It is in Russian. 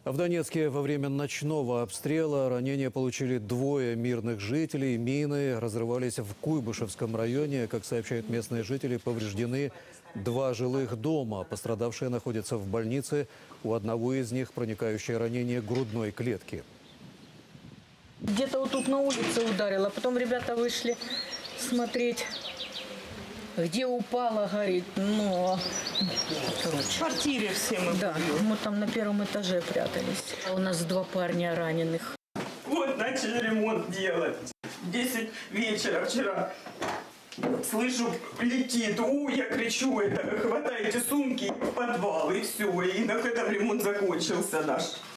В Донецке во время ночного обстрела ранения получили двое мирных жителей. Мины разрывались в Куйбышевском районе. Как сообщают местные жители, повреждены два жилых дома. Пострадавшие находятся в больнице. У одного из них проникающее ранение грудной клетки. Где-то вот тут на улице ударило. Потом ребята вышли смотреть, где упала, горит. Ну, В квартире все мы. да, мы там на первом этаже прятались. У нас два парня раненых. Вот начали ремонт делать. В 10 вечера вчера. Слышу, летит. Я кричу, хватайте сумки в подвал, и все. И на этом ремонт закончился наш.